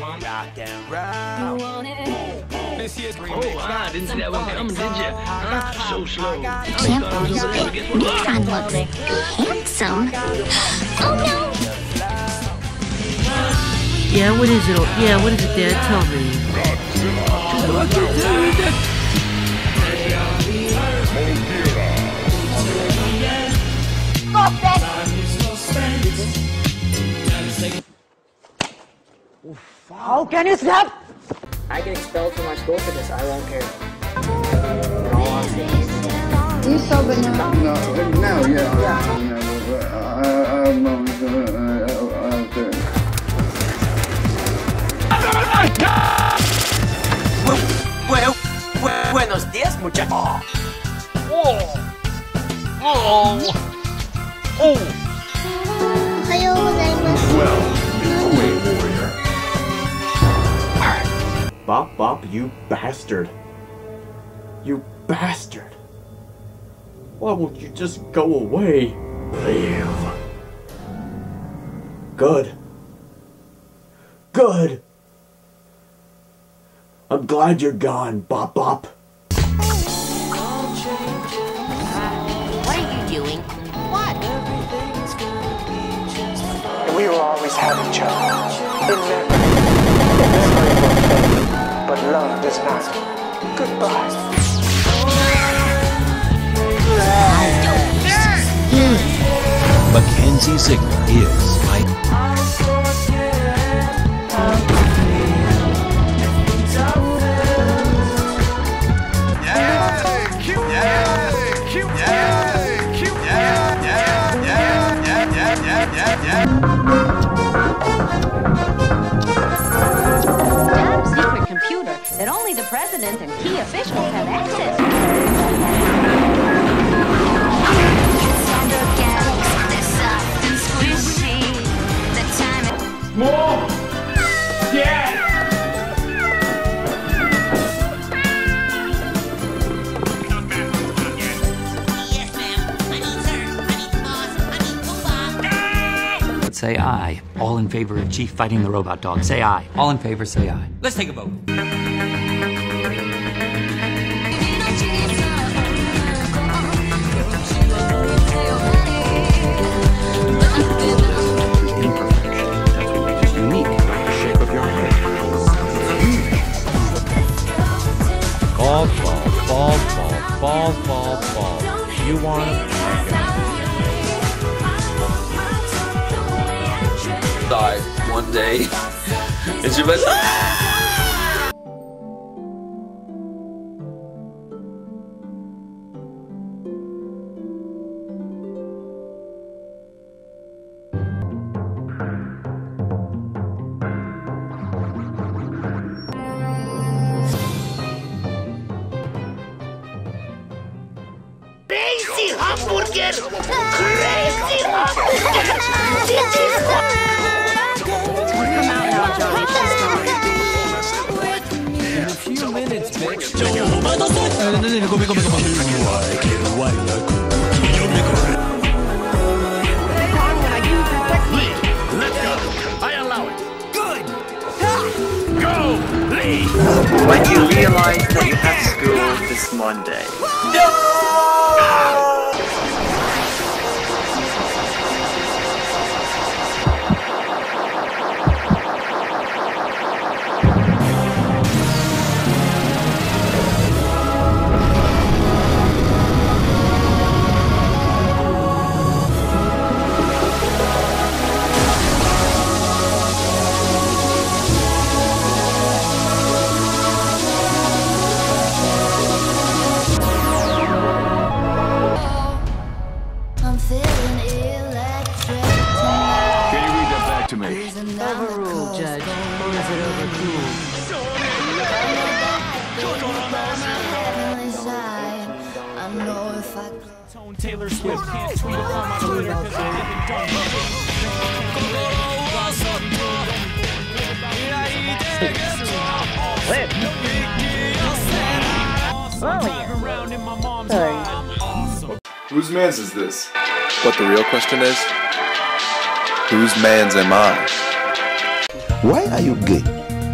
Rock and roll. This year's remix. Oh, I didn't see that one coming, did you? Huh? So slow. I can't believe it. Nissan looks handsome. Oh no! Yeah, what is it? Yeah, what is it, Dad? Tell me. How can you stop? I get expelled from my school for this. I won't care. In all honesty. You sober now? No, yeah. Buenos días, muchachos. Ohayou gozaimasu. Bop Bop, you bastard. You bastard. Why won't you just go away? Leave. Good. Good. I'm glad you're gone, Bop Bop. What are you doing? What? We will always have each other. But love is not. Goodbye. Mackenzie Ziegler is Top secret computer that only the president and key officials have access to. More! Yeah! Say aye. All in favor of Chief fighting the robot dog. Say aye. All in favor, say aye. Let's take a vote. Ball. You want to died one day, and she went. Crazy hamburger! Crazy hamburger! Come out now, Johnny. In a few minutes, bitch. Let's go. I allow it. Good. Go, Lee. When you realize that you have school this Monday. No! Overruled, Judge. Or is it overruled? Taylor Swift can't tweet upon my Twitter because I haven't done Whose man's is this? But the real question is, whose man's am I? Why are you gay?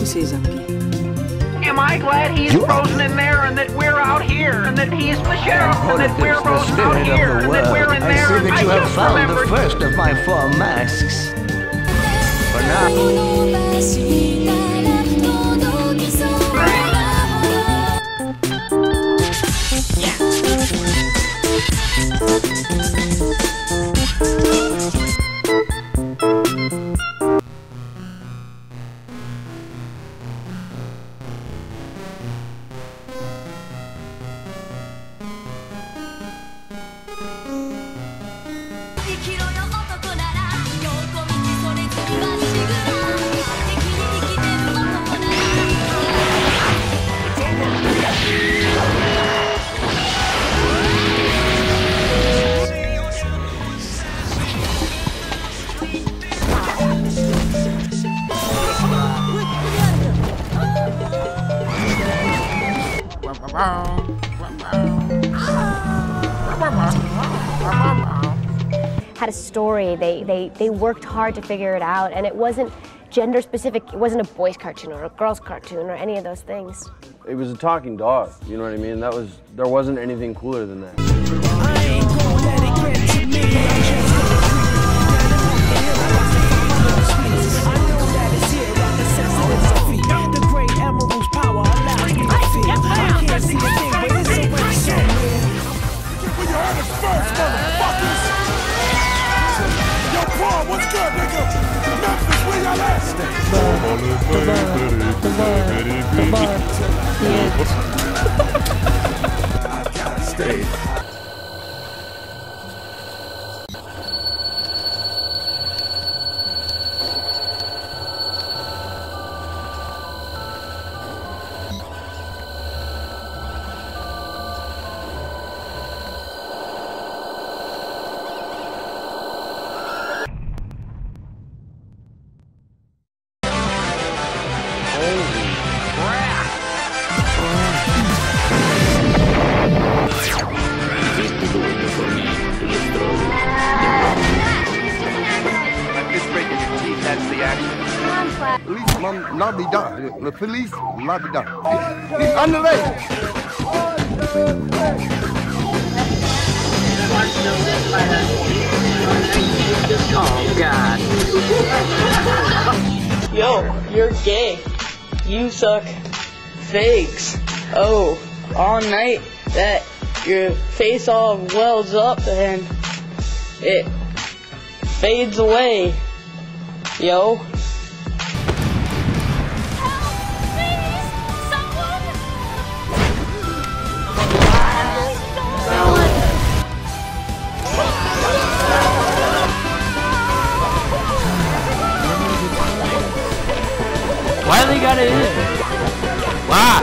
Am I glad he's frozen in there and that we're out here and that he's the sheriff and that we're frozen out here and that we're in there? I see that you have found the first of my 4 masks. For now. Had a story. They worked hard to figure it out, and it wasn't gender specific. It wasn't a boys' cartoon or a girls' cartoon or any of those things. It was a talking dog. You know what I mean? There wasn't anything cooler than that. Stay. The police, la-di-da. He's underway. Oh, God. Yo, you're gay. You suck fakes. Oh, all night that your face all wells up and it fades away. Yo. Why they got it in? Why?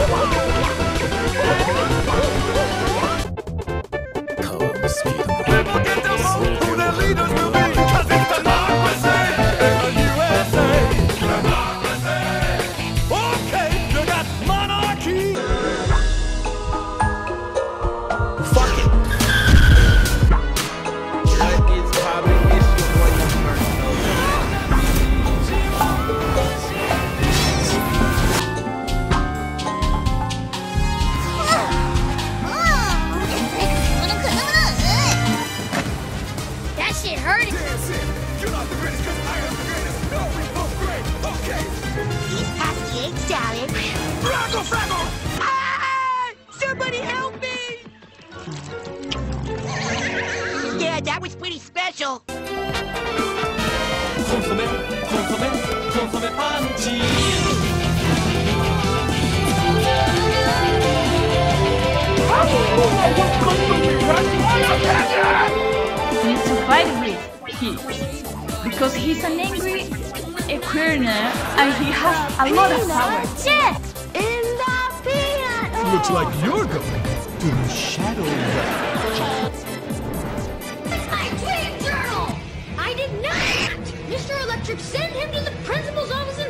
Somebody help me! Yeah, that was pretty special. Needs to fight with he, because he's an angry queerner and he has a lot of power. Shit! In the peanut! Looks like you're going to the shadow realm. It's my dream journal! I did not! Mr. Electric, send him to the principal's office